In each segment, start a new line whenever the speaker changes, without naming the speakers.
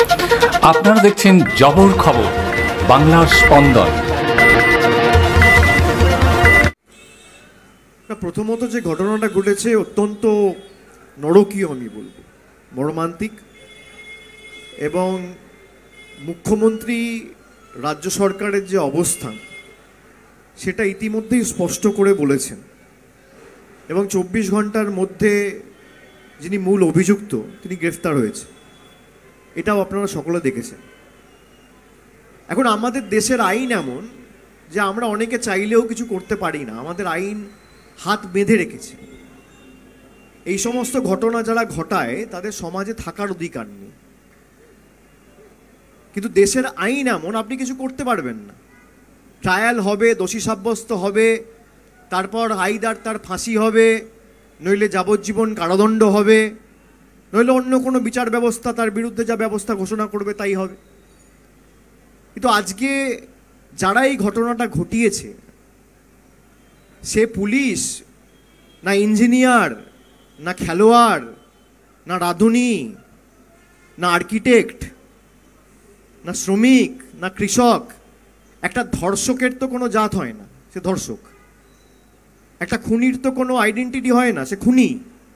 আপনারা দেখছেন জবর খবর, বাংলার স্পন্দন।
প্রথমত যে ঘটনাটা ঘটেছে অত্যন্ত নরকীয়, আমি বলবো মর্মান্তিক, এবং মুখ্যমন্ত্রী রাজ্য সরকারের যে অবস্থান সেটা ইতিমধ্যেই স্পষ্ট করে বলেছেন, এবং 24 ঘন্টার মধ্যে যিনি মূল অভিযুক্ত তিনি গ্রেফতার হয়েছে, এটাও আপনারা সকলে দেখেছেন। এখন আমাদের দেশের আইন এমন যে আমরা অনেকে চাইলেও কিছু করতে পারি না, আমাদের আইন হাত বেঁধে রেখেছে। এই সমস্ত ঘটনা যারা ঘটায় তাদের সমাজে থাকার অধিকার নেই, কিন্তু দেশের আইন এমন আপনি কিছু করতে পারবেন না। ট্রায়াল হবে, দোষী সাব্যস্ত হবে, তারপর আইদার তার ফাঁসি হবে, নইলে যাবজ্জীবন কারাদণ্ড হবে, নইলে অন্য কোনো বিচার ব্যবস্থা তার বিরুদ্ধে যা ব্যবস্থা ঘোষণা করবে তাই হবে। কিন্তু আজকে যারা এই ঘটনাটা ঘটিয়েছে সে পুলিশ না ইঞ্জিনিয়ার না খেলোয়াড় না রাঁধুনি না আর্কিটেক্ট না শ্রমিক না কৃষক, একটা ধর্ষকের তো কোনো জাত হয় না, সে ধর্ষক। একটা খুনির তো কোনো আইডেন্টিটি হয় না, সে খুনি।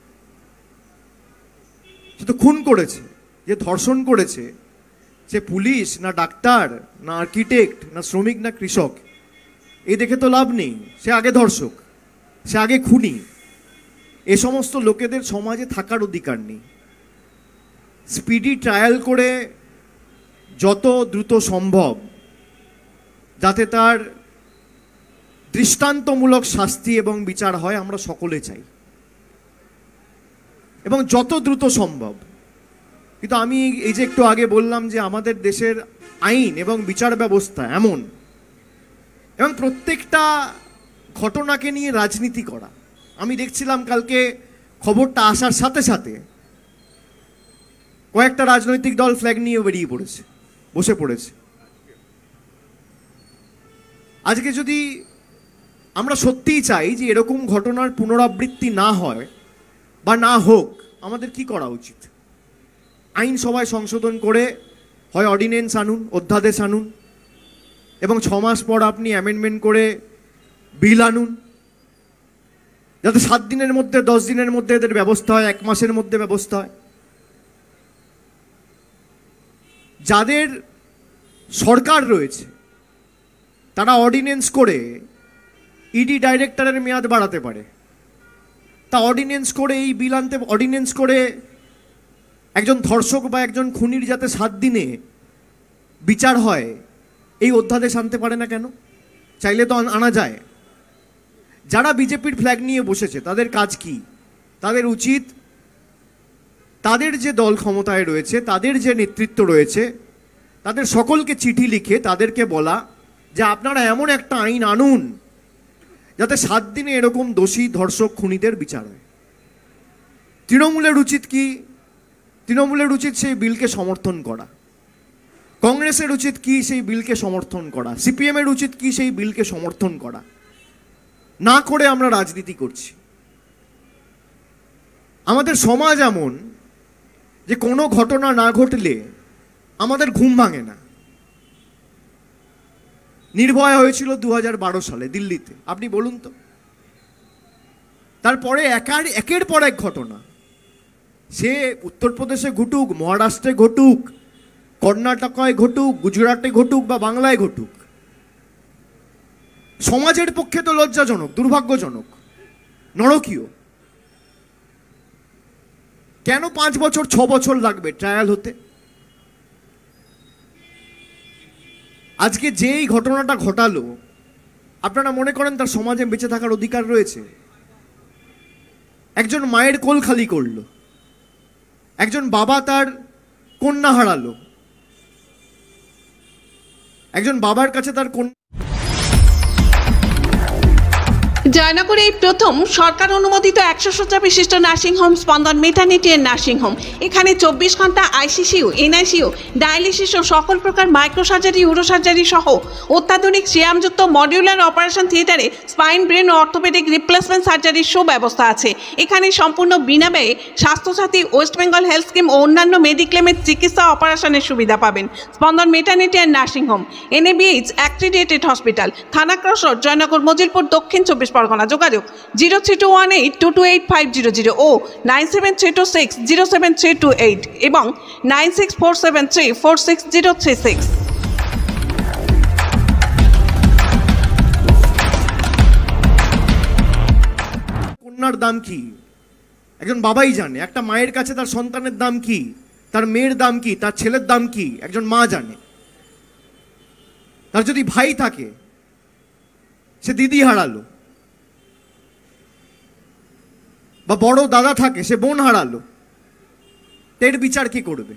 সে তো খুন করেছে। যে ধর্ষণ করেছে সে পুলিশ না ডাক্তার না আর্কিটেক্ট না শ্রমিক না কৃষক, এই দেখে তো লাভ নেই। সে আগে ধর্ষক, সে আগে খুনি। এ সমস্ত লোকেদের সমাজে থাকার অধিকার নেই। স্পিডি ট্রায়াল করে যত দ্রুত সম্ভব যাতে তার দৃষ্টান্তমূলক শাস্তি এবং বিচার হয় আমরা সকলে চাই, এবং যত দ্রুত সম্ভব। কিন্তু আমি এই যে একটু আগে বললাম যে আমাদের দেশের আইন এবং বিচার ব্যবস্থা এমন, এবং প্রত্যেকটা ঘটনাকে নিয়ে রাজনীতি করা। আমি দেখছিলাম কালকে খবরটা আসার সাথে সাথে কয়েকটা রাজনৈতিক দল ফ্ল্যাগ নিয়ে বেরিয়ে পড়েছে, বসে পড়েছে। আজকে যদি আমরা সত্যিই চাই যে এরকম ঘটনার পুনরাবৃত্তি না হয় বা না হোক, আমাদের কি করা উচিত? আইন সভায় সংশোধন করে হয় অর্ডিন্যান্স আনুন, অধ্যাদেশ আনুন, এবং 6 মাস পর আপনি অ্যামেন্ডমেন্ট করে বিল আনুন, যাতে 7 দিনের মধ্যে 10 দিনের মধ্যে এদের ব্যবস্থা হয়, 1 মাসের মধ্যে ব্যবস্থা হয়। যাদের সরকার রয়েছে তারা অর্ডিন্যান্স করে ইডি ডাইরেক্টরের মেয়াদ বাড়াতে পারে, তা অর্ডিন্যান্স করে এই বিল আনতে, অর্ডিন্যান্স করে একজন ধর্ষক বা একজন খুনির যাতে 7 দিনে বিচার হয় এই অধ্যাদেশ আনতে পারে না কেন? চাইলে তো আনা যায়। যারা বিজেপির ফ্ল্যাগ নিয়ে বসেছে তাদের কাজ কি? তাদের উচিত তাদের যে দল ক্ষমতায় রয়েছে, তাদের যে নেতৃত্ব রয়েছে, তাদের সকলকে চিঠি লিখে তাদেরকে বলা যে আপনারা এমন একটা আইন আনুন যাতে 7 দিনে এরকম দোষী ধর্ষক খুনিদের বিচার হয়। তৃণমূলের উচিত কি? তৃণমূলের উচিত সেই বিলকে সমর্থন করা। কংগ্রেসের উচিত কি? সেই বিলকে সমর্থন করা। সিপিএমের উচিত কি? সেই বিলকে সমর্থন করা। না করে আমরা রাজনীতি করছি। আমাদের সমাজ এমন যে কোনো ঘটনা না ঘটলে আমাদের ঘুম ভাঙে না। নির্ভয়া হয়েছিল 2012 সালে দিল্লিতে, আপনি বলুন তো। তারপরে একের পর এক ঘটনা, সে উত্তরপ্রদেশে ঘটুক, মহারাষ্ট্রে ঘটুক, কর্ণাটকায় ঘটুক, গুজরাটে ঘটুক বা বাংলায় ঘটুক, সমাজের পক্ষে তো লজ্জাজনক, দুর্ভাগ্যজনক, নরকীয়। কেন 5 বছর 6 বছর লাগবে ট্রায়াল হতে? আজকে যেই ঘটনাটা ঘটালো, আপনারা মনে করেন তার সমাজে বেঁচে থাকার অধিকার রয়েছে? একজন মায়ের কোল খালি করলো, একজন বাবা তার কন্যা হারালো, একজন বাবার কাছে তার কন্যা
জয়নগরে এই প্রথম সরকার অনুমোদিত 100 শয্যা বিশিষ্ট নার্সিংহোম স্পন্দন মেটার্নিটি এন্ড নার্সিংহোম। এখানে 24 ঘন্টা আইসিসিউ, এনআইসিউ, ডায়ালিসিস ও সকল প্রকার মাইক্রোসার্জারি, ইউরোসার্জারি সহ অত্যাধুনিক সিয়ামযুক্ত মডিউলার অপারেশন থিয়েটারে স্পাইন, ব্রেন ও অর্থোপেডিক রিপ্লেসমেন্ট সার্জারির সুব্যবস্থা আছে। এখানে সম্পূর্ণ বিনাব্যয়ে Swasthya Sathi, West Bengal health scheme ও অন্যান্য মেডিক্লেমের চিকিৎসা অপারেশনের সুবিধা পাবেন। Spandan maternity and nursing home, NABH accredited hospital, Thana cross road, Jaynagar, Majilpur, Dakshin 24 Pargana. যোগাযোগ 0321822850 ও 9732607328 এবং 9647346036।
কন্যার দাম কি একজন বাবাই জানে, একটা মায়ের কাছে তার সন্তানের দাম কি, তার মেয়ের দাম কি, তার ছেলের দাম কি একজন মা জানে। তার যদি ভাই থাকে সে দিদি হারালো, বা বড় দাদা থাকে সে বোন হারালো, এর বিচার কি করবে?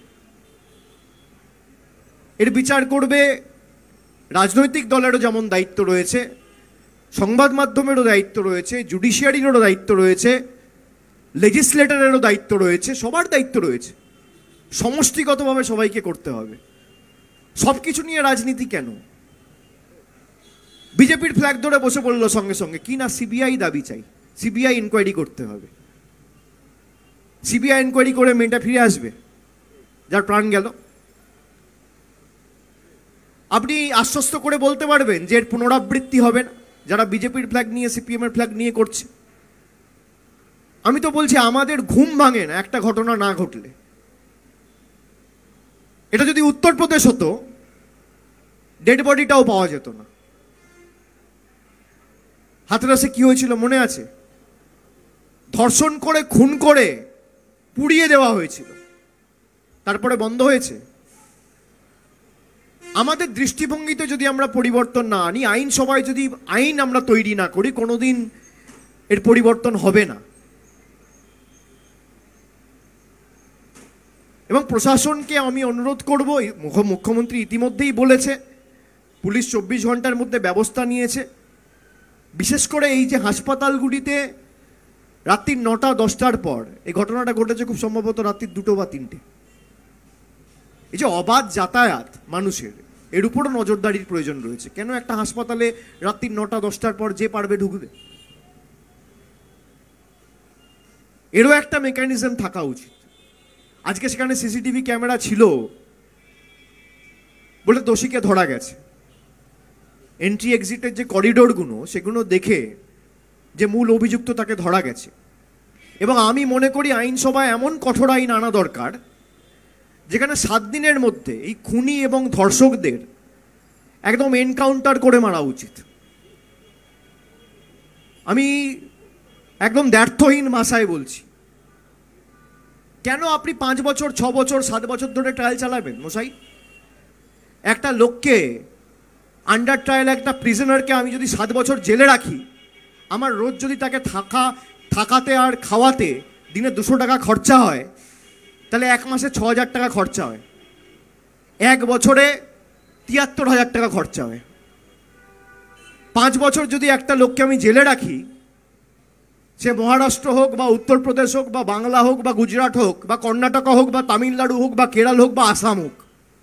এর বিচার করবে রাজনৈতিক দলেরও যেমন দায়িত্ব রয়েছে, সংবাদ মাধ্যমেরও দায়িত্ব রয়েছে, জুডিশিয়ারিরও দায়িত্ব রয়েছে, লেজিসলেটরেরও দায়িত্ব রয়েছে, সবার দায়িত্ব রয়েছে। সমষ্টিগতভাবে সবাইকে করতে হবে। সব কিছু নিয়ে রাজনীতি কেন? বিজেপির ফ্ল্যাগ ধরে বসে পড়লো সঙ্গে সঙ্গে, কি না সিবিআই দাবি চাই, সিবিআই ইনকোয়ারি করতে হবে। সিবিআই ইনকোয়ারি করে মেয়েটা ফিরে আসবে যার প্রাণ গেল? আপনি আশ্বস্ত করে বলতে পারবেন যে এর পুনরাবৃত্তি হবে না যারা বিজেপির ফ্ল্যাগ নিয়ে, সিপিএম এর ফ্ল্যাগ নিয়ে করছে? আমি তো বলছি আমাদের ঘুম ভাঙে না একটা ঘটনা না ঘটলে। এটা যদি উত্তরপ্রদেশ হতো ডেড বডিটাও পাওয়া যেত না। হাতরাসে কি হয়েছিল মনে আছে? ধর্ষণ করে, খুন করে পুড়িয়ে দেওয়া হয়েছিল, তারপরে বন্ধ হয়েছে। আমাদের দৃষ্টিভঙ্গিতে যদি আমরা পরিবর্তন না আনি, আইনসভায় যদি আইন আমরা তৈরি না করি, কোনোদিন এর পরিবর্তন হবে না। এবং প্রশাসনকে আমি অনুরোধ করব, মুখ্যমন্ত্রী ইতিমধ্যেই বলেছে, পুলিশ 24 ঘন্টার মধ্যে ব্যবস্থা নিয়েছে। বিশেষ করে এই যে হাসপাতালগুলিতে রাত্রি 9টা-10টার পর এই ঘটনাটা ঘটেছে, খুব সম্ভবত রাত্রি 2টো বা 3টে, এই যে অবাধ যাতায়াত মানুষের, এর উপরও নজরদারির প্রয়োজন রয়েছে। কেন একটা হাসপাতালে রাত্রি 9টা-10টার পর যে পারবে ঢুকবে? এরও একটা মেকানিজম থাকা উচিত। আজকে সেখানে সিসিটিভি ক্যামেরা ছিল বলে দোষীকে ধরা গেছে। এন্ট্রি এক্সিটের যে করিডোরগুলো সেগুলো দেখে যে মূল অভিযুক্ত তাকে ধরা গেছে। এবং আমি মনে করি আইনসভায় এমন কঠোর আইন আনা দরকার যেখানে 7 দিনের মধ্যে এই খুনি এবং ধর্ষকদের একদম এনকাউন্টার করে মারা উচিত। আমি একদম দ্ব্যর্থহীন ভাষায় বলছি, কেন আপনি 5 বছর, 6 বছর, 7 বছর ধরে ট্রায়াল চালাবেন মশাই? একটা লোককে আন্ডার ট্রায়াল, একটা প্রিজনারকে আমি যদি 7 বছর জেলে রাখি, আমার রোজ যদি তাকে থাকাতে আর খাওয়াতে দিনে 200 টাকা খরচা হয়, তাহলে 1 মাসে 6000 টাকা খরচা হয়, 1 বছরে 73,000 টাকা খরচা হয়। 5 বছর যদি একটা লোককে আমি জেলে রাখি, সে মহারাষ্ট্র হোক বা উত্তরপ্রদেশ হোক বা বাংলা হোক বা গুজরাট হোক বা কর্ণাটক হোক বা তামিলনাড়ু হোক বা কেরল হোক বা আসাম হোক,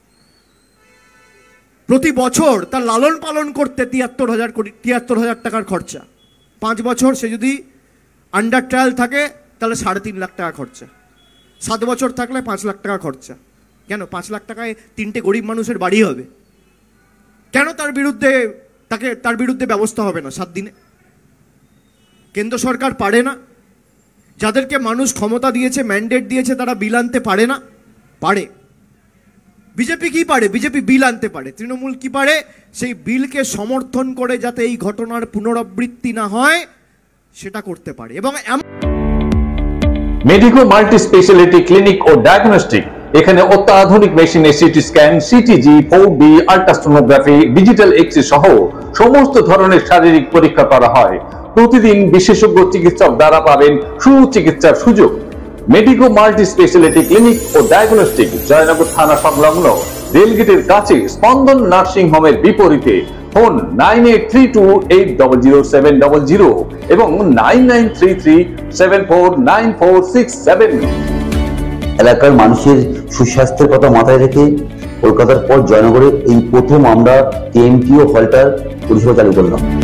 প্রতি বছর তার লালন পালন করতে 73,000 টাকার খরচা। 5 বছর সে যদি আন্ডার ট্রায়াল থাকে তাহলে 3.5 লাখ টাকা খরচা। 7 বছর থাকলে 5 লাখ টাকা খরচা। কেন 5 লাখ টাকায় 3টে গরিব মানুষের বাড়ি হবে? কেন তার বিরুদ্ধে ব্যবস্থা হবে না 7 দিনে? কেন্দ্র সরকার পারে না? যাদেরকে মানুষ ক্ষমতা দিয়েছে, ম্যান্ডেট দিয়েছে, তারা বিল আনতে পারে না? পারে। বিজেপি কি পারে? বিজেপি বিল আনতে পারে। তৃণমূল কি পারে? সেই বিলকে সমর্থন করে যাতে এই ঘটনার পুনরাবৃত্তি না হয় সেটা করতে পারে। এবং
মেডিকো মাল্টি স্পেশালিটি ক্লিনিক ও ডায়াগনস্টিক, এখানে অত্যাধুনিক মেশিনে CT scan, CTG, 4D, ultrasonography, digital X-ray সহ সমস্ত ধরনের শারীরিক পরীক্ষা করা হয়। প্রতিদিন বিশেষজ্ঞ চিকিৎসক দ্বারা পাবেন সুচিকিৎসার সুযোগ। মেডিকো মাল্টি স্পেশালিটি ক্লিনিক ও ডায়াগনস্টিক, জয়নগর থানা সংলগ্ন রেলগেটের কাছে স্পন্দন নার্সিং হোমের বিপরীতে ফোন 9832800700 এবং 9933749467।
এলাকার মানুষের সুস্বাস্থ্যের কথা মাথায় রেখে কলকাতার পর জয়নগরে এই প্রথম আমরা TMTO হলটার পরিষেবা চালু করলাম।